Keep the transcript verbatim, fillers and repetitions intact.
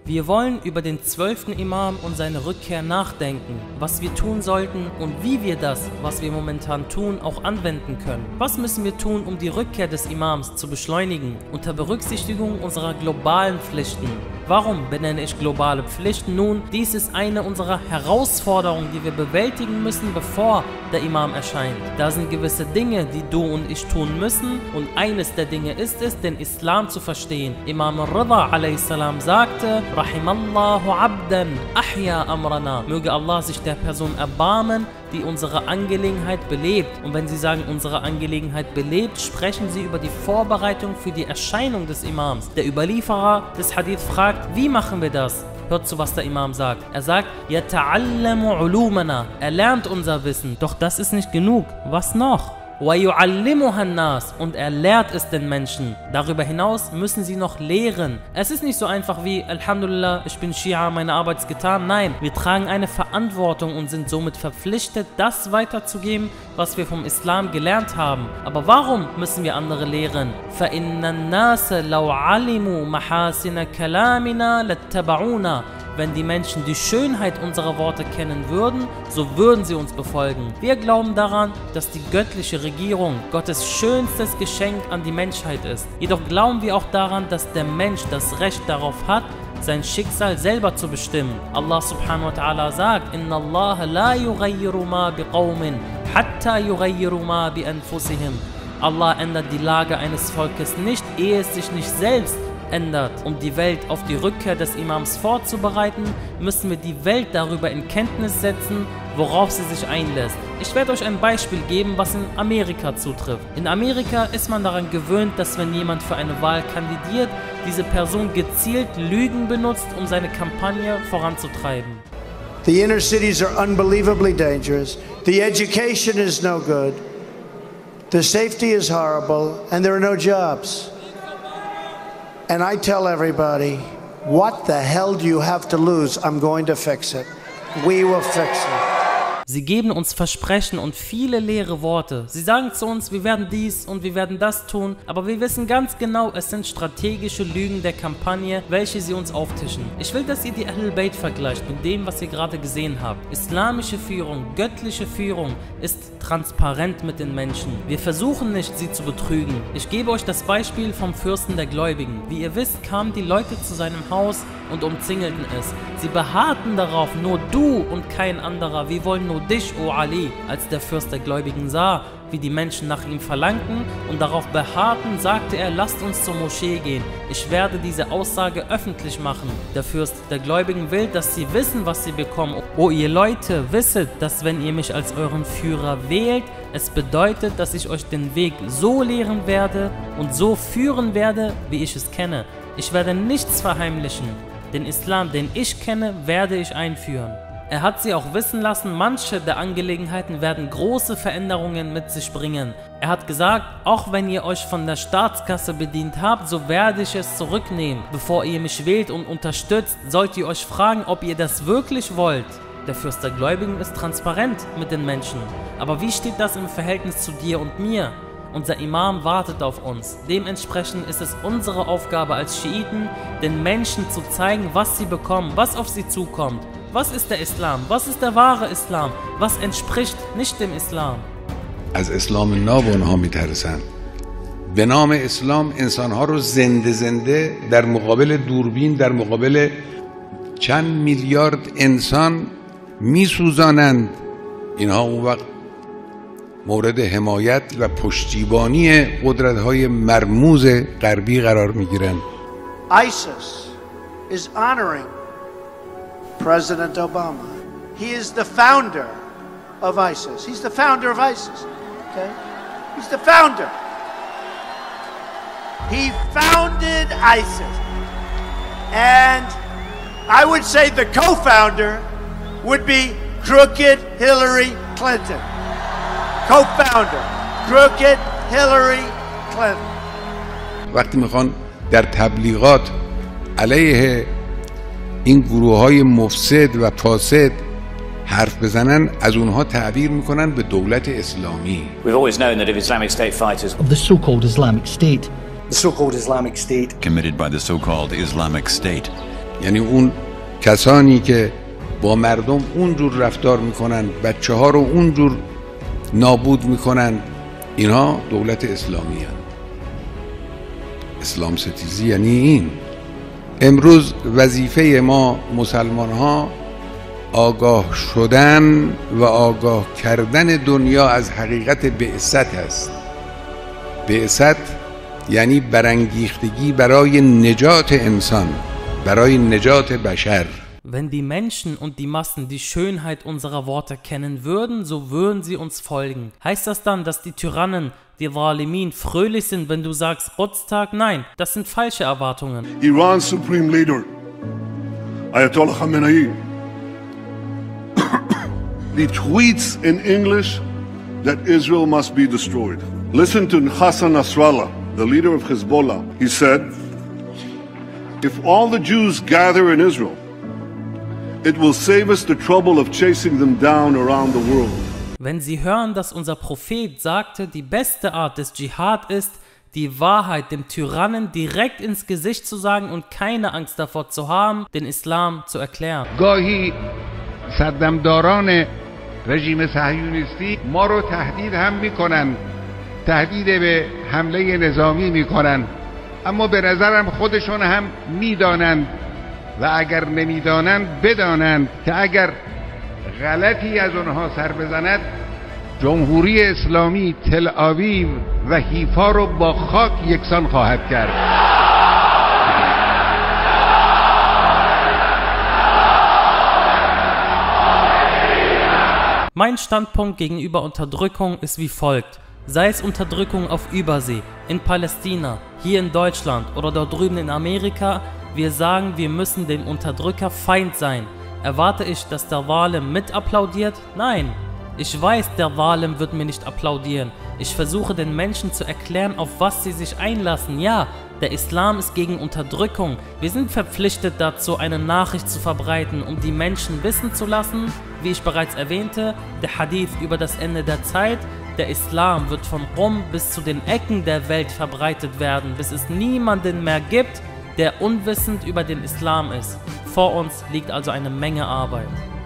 Wir wollen über den zwölften Imam und seine Rückkehr nachdenken, was wir tun sollten und wie wir das, was wir momentan tun, auch anwenden können. Was müssen wir tun, um die Rückkehr des Imams zu beschleunigen, unter Berücksichtigung unserer globalen Pflichten? Warum benenne ich globale Pflichten? Nun, dies ist eine unserer Herausforderungen, die wir bewältigen müssen, bevor der Imam erscheint. Da sind gewisse Dinge, die du und ich tun müssen, und eines der Dinge ist es, den Islam zu verstehen. Imam Rida a.s. sagte, Rahimallahu abdan ahya amrana. Möge Allah sich der Person erbarmen, die unsere Angelegenheit belebt. Und wenn sie sagen, unsere Angelegenheit belebt, sprechen sie über die Vorbereitung für die Erscheinung des Imams. Der Überlieferer des Hadith fragt, wie machen wir das? Hört zu, was der Imam sagt. Er sagt, Yata'allamu ulumana. Er lernt unser Wissen. Doch das ist nicht genug. Was noch? Und er lehrt es den Menschen. Darüber hinaus müssen sie noch lehren. Es ist nicht so einfach wie, Alhamdulillah, ich bin Schia, meine Arbeit ist getan. Nein, wir tragen eine Verantwortung und sind somit verpflichtet, das weiterzugeben, was wir vom Islam gelernt haben. Aber warum müssen wir andere lehren? فَإِنَّ النَّاسَ لَوْ عَلِمُوا مَحَاسِنَ كَلَامِنَا لَاتَّبَعُونَا. Wenn die Menschen die Schönheit unserer Worte kennen würden, so würden sie uns befolgen. Wir glauben daran, dass die göttliche Regierung Gottes schönstes Geschenk an die Menschheit ist. Jedoch glauben wir auch daran, dass der Mensch das Recht darauf hat, sein Schicksal selber zu bestimmen. Allah subhanahu wa ta'ala sagt, Inna Allah la yughayyiru ma biqawmin, hatta yughayyiru ma bi anfusihim. Allah ändert die Lage eines Volkes nicht, ehe es sich nicht selbst ändert. Um die Welt auf die Rückkehr des Imams vorzubereiten, müssen wir die Welt darüber in Kenntnis setzen, worauf sie sich einlässt. Ich werde euch ein Beispiel geben, was in Amerika zutrifft. In Amerika ist man daran gewöhnt, dass wenn jemand für eine Wahl kandidiert, diese Person gezielt Lügen benutzt, um seine Kampagne voranzutreiben. The inner cities are unbelievably dangerous. The education is no good. The safety is horrible, and there are no jobs. And I tell everybody, what the hell do you have to lose? I'm going to fix it. We will fix it. Sie geben uns Versprechen und viele leere Worte. Sie sagen zu uns, wir werden dies und wir werden das tun, aber wir wissen ganz genau, es sind strategische Lügen der Kampagne, welche sie uns auftischen. Ich will, dass ihr die Ahlul Bayt vergleicht mit dem, was ihr gerade gesehen habt. Islamische Führung, göttliche Führung ist transparent mit den Menschen. Wir versuchen nicht, sie zu betrügen. Ich gebe euch das Beispiel vom Fürsten der Gläubigen. Wie ihr wisst, kamen die Leute zu seinem Haus und umzingelten es. Sie beharrten darauf, nur du und kein anderer, wir wollen nur dich, O Ali. Als der Fürst der Gläubigen sah, wie die Menschen nach ihm verlangten und darauf beharrten, sagte er, lasst uns zur Moschee gehen. Ich werde diese Aussage öffentlich machen. Der Fürst der Gläubigen will, dass sie wissen, was sie bekommen. O ihr Leute, wisset, dass wenn ihr mich als euren Führer wählt, es bedeutet, dass ich euch den Weg so lehren werde und so führen werde, wie ich es kenne. Ich werde nichts verheimlichen. Den Islam, den ich kenne, werde ich einführen. Er hat sie auch wissen lassen, manche der Angelegenheiten werden große Veränderungen mit sich bringen. Er hat gesagt, auch wenn ihr euch von der Staatskasse bedient habt, so werde ich es zurücknehmen. Bevor ihr mich wählt und unterstützt, sollt ihr euch fragen, ob ihr das wirklich wollt. Der Fürst der Gläubigen ist transparent mit den Menschen. Aber wie steht das im Verhältnis zu dir und mir? Unser Imam wartet auf uns. Dementsprechend ist es unsere Aufgabe als Schiiten, den Menschen zu zeigen, was sie bekommen, was auf sie zukommt. Was ist der Islam? Was ist der wahre Islam? Was entspricht nicht dem Islam? از اسلام ناب اونها میترسن. به نام اسلام انسانها رو زنده زنده در مقابل دوربین، در مقابل چند میلیارد انسان میسوزانند. اینها اون وقت مورد حمایت و پشتیبانی قدرت‌های مرموز غربی قرار می‌گیرند. ISIS is honoring President Obama. He is the founder of ISIS. He's the founder of ISIS. Okay? He's the founder. He founded ISIS. And I would say the co-founder would be crooked Hillary Clinton. Co-founder, crooked Hillary Clinton. وقتی میخوان در تبلیغات علیه این گروه‌های مفسد و فاسد حرف بزنن، از اونها تعبیر میکنن به دولت اسلامی. We've always known that if Islamic State fighters of the so-called Islamic State, the so-called Islamic State committed by the so-called Islamic State یعنی اون کسانی که با مردم اونجور رفتار میکنن، بچه ها رو اونجور نابود میکنن، اینا دولت اسلامی هست. اسلام ستیزی یعنی این. امروز وظیفه ما مسلمان ها آگاه شدن و آگاه کردن دنیا از حقیقت بعثت است. بعثت یعنی برانگیختگی برای نجات انسان، برای نجات بشر. Wenn die Menschen und die Massen die Schönheit unserer Worte kennen würden, so würden sie uns folgen. Heißt das dann, dass die Tyrannen, die Zalimin, fröhlich sind, wenn du sagst Rotztag? Nein, das sind falsche Erwartungen. Iran's supreme leader, Ayatollah Khamenei, he tweets in English that Israel must be destroyed. Listen to Hassan Nasrallah, the leader of Hezbollah. He said, if all the Jews gather in Israel, it will save us the trouble of chasing them down around the world. Wenn sie hören, dass unser Prophet sagte, die beste Art des Dschihad ist, die Wahrheit dem Tyrannen direkt ins Gesicht zu sagen und keine Angst davor zu haben, den Islam zu erklären. گاهی صدمداران رژیم صهیونیستی ما رو تهدید هم میکنن، تهدید به حمله نظامی میکنن، اما به نظرم خودشون هم میدانند و اگر نمیدانند بدانند که اگر غلطی از اونها سر بزند، جمهوری اسلامی تل آویو و حیفا رو با خاک یکسان خواهد کرد. Mein Standpunkt gegenüber Unterdrückung ist wie folgt. Sei es Unterdrückung auf Übersee, in Palästina, hier in Deutschland oder dort drüben in Amerika, wir sagen, wir müssen dem Unterdrücker Feind sein. Erwarte ich, dass der Zalim mit applaudiert? Nein. Ich weiß, der Zalim wird mir nicht applaudieren. Ich versuche den Menschen zu erklären, auf was sie sich einlassen. Ja, der Islam ist gegen Unterdrückung. Wir sind verpflichtet dazu, eine Nachricht zu verbreiten, um die Menschen wissen zu lassen, wie ich bereits erwähnte, der Hadith über das Ende der Zeit. Der Islam wird von Rom bis zu den Ecken der Welt verbreitet werden, bis es niemanden mehr gibt, der unwissend über den Islam ist. Vor uns liegt also eine Menge Arbeit.